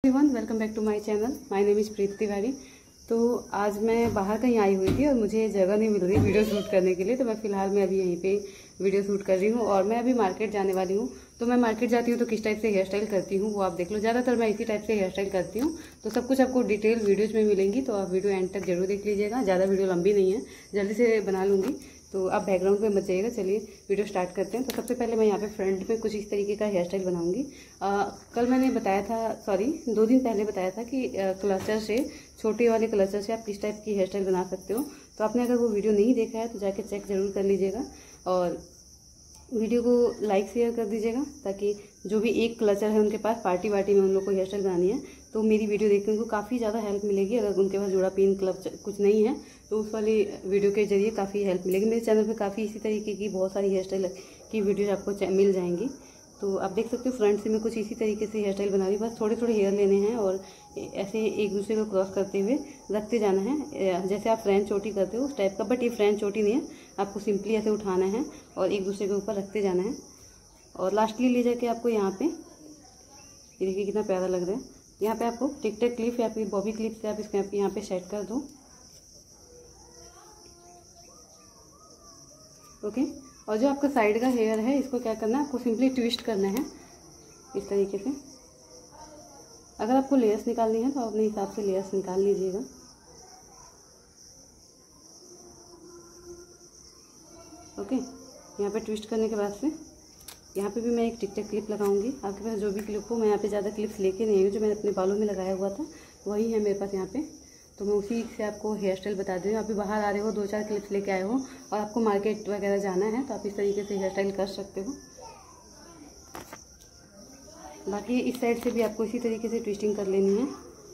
Everyone, welcome back to my channel. My name is Preeti Tiwari. तो आज मैं बाहर कहीं आई हुई थी और मुझे जगह नहीं मिल रही वीडियो शूट करने के लिए, तो मैं फ़िलहाल मैं अभी यहीं पे वीडियो शूट कर रही हूँ। और मैं अभी मार्केट जाने वाली हूँ। तो मैं मार्केट जाती हूँ तो किस टाइप से हेयर स्टाइल करती हूँ वो आप देख लो। ज़्यादातर मैं इसी टाइप से हेयर स्टाइल करती हूँ, तो सब कुछ आपको डिटेल वीडियोज़ में मिलेंगी, तो आप वीडियो एंड तक जरूर देख लीजिएगा। ज़्यादा वीडियो लंबी नहीं है, जल्दी से बना लूँगी, तो आप बैकग्राउंड पे मत जाइएगा। चलिए वीडियो स्टार्ट करते हैं। तो सबसे पहले मैं यहाँ पे फ्रंट में कुछ इस तरीके का हेयर स्टाइल बनाऊंगी। कल मैंने बताया था, सॉरी 2 दिन पहले बताया था कि क्लचर से, छोटे वाले क्लचर से आप किस टाइप की हेयर स्टाइल बना सकते हो। तो आपने अगर वो वीडियो नहीं देखा है तो जाके चेक जरूर कर लीजिएगा और वीडियो को लाइक शेयर कर दीजिएगा, ताकि जो भी एक क्लचर है उनके पास पार्टी वार्टी में उन लोग को हेयर स्टाइल बनानी है तो मेरी वीडियो देख के उनको काफ़ी ज़्यादा हेल्प मिलेगी। अगर उनके पास जोड़ा पिन क्लच कुछ नहीं है तो उस वाली वीडियो के जरिए काफ़ी हेल्प मिलेगी। मेरे चैनल पे काफ़ी इसी तरीके की बहुत सारी हेयर स्टाइल की वीडियोज आपको मिल जाएंगी। तो आप देख सकते हो फ्रंट से मैं कुछ इसी तरीके से हेयर स्टाइल बना रही हूँ। बस थोड़े थोड़े हेयर लेने हैं और ऐसे एक दूसरे को क्रॉस करते हुए रखते जाना है, जैसे आप फ्रेंच चोटी करते हो उस टाइप का। बट ये फ्रेंच चोटी नहीं है, आपको सिंपली ऐसे उठाना है और एक दूसरे के ऊपर रखते जाना है। और लास्टली ले जाके आपको यहाँ पे, ये देखिए कितना प्यारा लग रहा है। यहाँ पे आपको टिक टैक क्लिप या फिर बॉबी क्लिप से आप इसको यहाँ पे सेट कर दो। ओके। और जो आपका साइड का हेयर है इसको क्या करना है, आपको सिंपली ट्विस्ट करना है इस तरीके से। अगर आपको लेयर्स निकालनी है तो आप अपने हिसाब से लेयर्स निकाल लीजिएगा। ओके। यहाँ पे ट्विस्ट करने के बाद से यहाँ पे भी मैं एक टिक टैक क्लिप लगाऊंगी। आपके पास जो भी क्लिप हो, मैं यहाँ पे ज़्यादा क्लिप्स लेके नहीं हूँ, जो मैंने अपने बालों में लगाया हुआ था वही है मेरे पास यहाँ पे। तो मैं उसी से आपको हेयर स्टाइल बता दे रही हूँ। आप भी बाहर आ रहे हो, 2-4 क्लिप्स लेके आए हो और आपको मार्केट वगैरह जाना है तो आप इस तरीके से हेयर स्टाइल कर सकते हो। बाकी इस साइड से भी आपको इसी तरीके से ट्विस्टिंग कर लेनी है।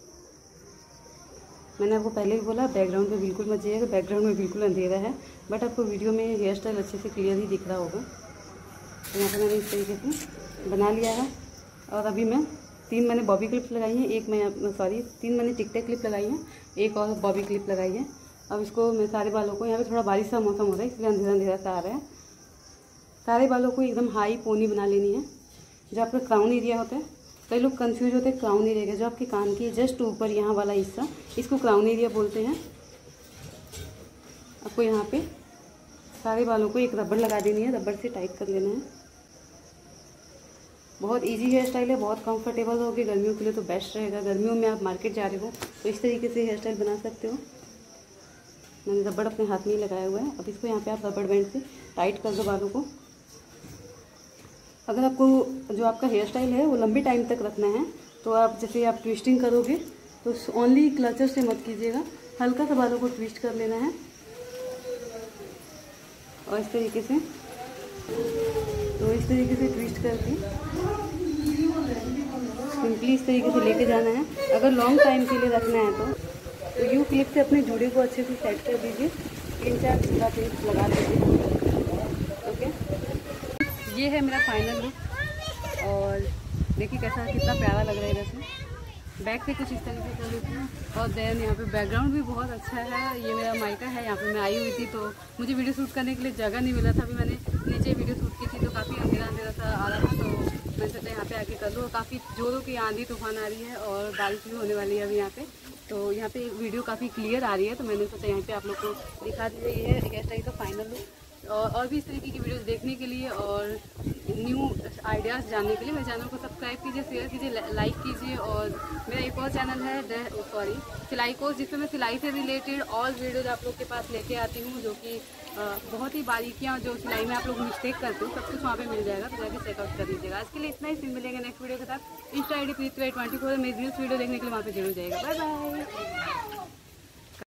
मैंने आपको पहले भी बोला बैकग्राउंड में बिल्कुल मत जाइएगा, बैकग्राउंड में बिल्कुल अंधेरा है, बट आपको वीडियो में हेयर स्टाइल अच्छे से क्लियर ही दिख रहा होगा। तो यहाँ पर मैंने इस तरीके से बना लिया है। और अभी मैं 3 मैंने बॉबी क्लिप लगाई हैं, 3 मैंने टिक टैक क्लिप लगाई हैं, एक और बॉबी क्लिप लगाई है। अब इसको मैं सारे बालों को, यहाँ पे थोड़ा बारिश सा मौसम हो रहा है इसलिए अंधेरा अंधेरा सा आ रहा है। सारे बालों को एकदम हाई पोनी बना लेनी है। जो आपका क्राउन एरिया होता है, कई लोग कंफ्यूज होते हैं क्राउन एरिया का, जो आपके कान के जस्ट ऊपर यहाँ वाला हिस्सा, इसको क्राउन एरिया बोलते हैं। आपको यहाँ पे सारे बालों को एक रबड़ लगा देनी है, रबड़ से टाइट कर लेना है। बहुत इजी हेयर स्टाइल है, बहुत कंफर्टेबल होगी। गर्मियों के लिए तो बेस्ट रहेगा। गर्मियों में आप मार्केट जा रहे हो तो इस तरीके से हेयर स्टाइल बना सकते हो। मैंने रबड़ अपने हाथ में ही लगाया हुआ है। अब इसको यहाँ पे आप रबड़ बैंड से टाइट कर दो बालों को। अगर आपको जो आपका हेयर स्टाइल है वो लंबे टाइम तक रखना है तो आप जैसे आप ट्विस्टिंग करोगे तो ओनली क्लचर से मत कीजिएगा, हल्का सा बालों को ट्विस्ट कर लेना है और इस तरीके से, तो इस तरीके से ट्विस्ट करके सिंपली इस तरीके से लेके जाना है। अगर लॉन्ग टाइम के लिए रखना है तो यू क्लिप से अपने जूड़े को अच्छे से सेट कर दीजिए। 3-4 क्लिप लगा दीजिए। ओके, ये है मेरा फाइनल लुक और देखिए कैसा कितना प्यारा लग रहा है। इधर से बैक से कुछ इस तरीके कर देती हूँ। और देन यहाँ पे बैकग्राउंड भी बहुत अच्छा है। ये मेरा मायका है, यहाँ पे मैं आई हुई थी तो मुझे वीडियो शूट करने के लिए जगह नहीं मिला था। अभी मैंने नीचे वीडियो शूट की थी तो काफ़ी अंधेरा अंधेरा सा आ रहा था, तो मैं सोचा यहाँ पे आके कर लूँ। काफ़ी जोरों की आंधी तूफान आ रही है और बारिश भी होने वाली है अभी यहाँ पे, तो यहाँ पे वीडियो काफ़ी क्लियर आ रही है, तो मैंने सोचा यहाँ पे आप लोग को दिखा दी। ये है हेयर स्टाइल का फाइनल लुक। और भी इस तरीके की वीडियोस देखने के लिए और न्यू आइडियाज़ जानने के लिए मेरे चैनल को सब्सक्राइब कीजिए, शेयर कीजिए, लाइक कीजिए। और मेरा एक और चैनल है सिलाई कोर्स, जिसमें मैं सिलाई से रिलेटेड और वीडियोज आप लोग के पास लेके आती हूँ, जो कि बहुत ही बारीकियाँ जो सिलाई में आप लोग मिस्टेक करते हो सब कुछ वहाँ पे मिल जाएगा, तो जाके चेकआउट कर लीजिएगा। आज के लिए इतना ही। फिर मिलेंगे नेक्स्ट वीडियो के साथ। इंस्टा ID प्रीति 24 मेरी रील्स वीडियो देखने के लिए वहाँ पे जरूर जाएगा। Bye bye.